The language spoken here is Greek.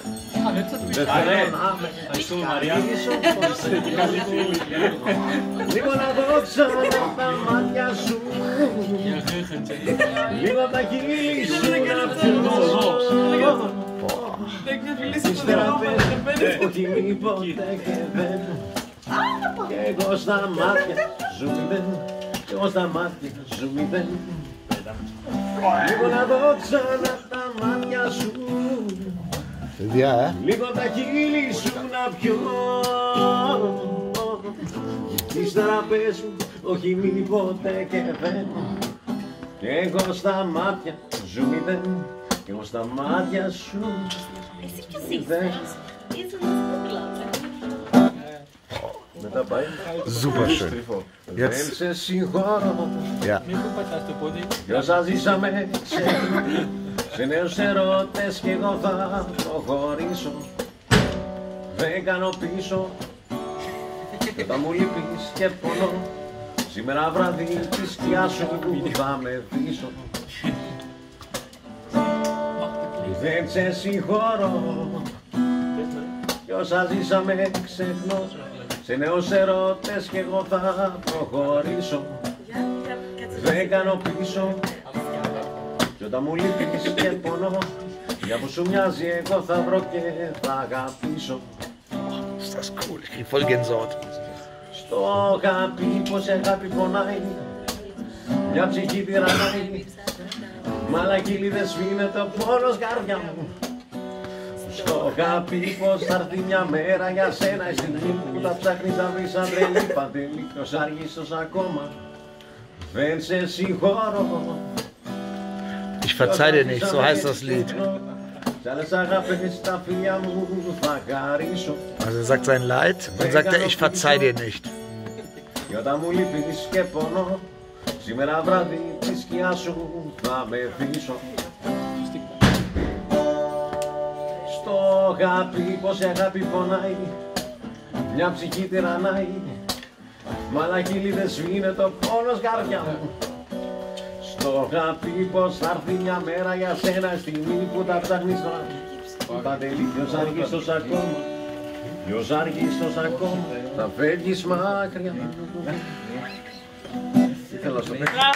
Δεν θέλω να με κατηγορήσω πως λίγο να δω ξανά τα μάτια σου, λίγο τα χείλη σου να πιω. Ύστερα πες όχι μήποτε και δεν. Κι εγώ στα μάτια σου μηδέν, κι εγώ στα μάτια σου μηδέν. Λίγο να δω ξανά τα μάτια σου, λίγο τα χείλη σου να πιω. Ύστερα πες μου όχι μήποτε και δεν. Κι εγώ στα μάτια σου μηδέν, κι εγώ στα μάτια σου μηδέν. Μετά πάει. Super schön. Δεν σε συγχωρώ. Κι όσα ζήσαμε σε νέους ερώτες κι εγώ θα προχωρήσω. Δεν κάνω πίσω κι όταν μου λείπεις και πονώ, σήμερα βράδυ τη σκιά σου θα με δείσω. Δεν σε συγχωρώ κι όσα ζήσαμε ξεχνώ, σε νέους ερώτες κι εγώ θα προχωρήσω. Δεν κάνω πίσω κι όταν μου λείπεις και πονώ, για που σου μοιάζει εγώ θα βρω και θα αγαπήσω. Ist das cool, ich krieg voll Gänsehaut. Στο αγάπη πως η αγάπη πονάει, μια ψυχή τυραννάει, μ' άλλα κύλι δεν σβήνεται ο πόνος καρδιά μου. Στο αγάπη πως θα έρθει μια μέρα για σένα, η στιγμή που τα ψάχνεις να βρεις σαν τρελή παντελή, κι ως αργήσος ακόμα δεν σε συγχωρώ. Ich verzeih dir nicht, so heißt das Lied. Also er sagt sein Leid und sagt er, ich verzeih dir nicht. Σήμερα βράδυ τη σκιά σου θα με δείσω. Στο αγάπη πως η αγάπη πονάει, μια ψυχή τυραννάει, μ' άλλα κύλι δεν σβήνεται ο πόνος καρδιά μου. Στο αγάπη πως θα έρθει μια μέρα για σένα, στιγμή που τα ψάχνεις τώρα παντελή, ποιος αργείς τόσο ακόμα, ποιος αργείς τόσο ακόμα, θα φεύγεις μακριά. Τι θέλω να στο πω.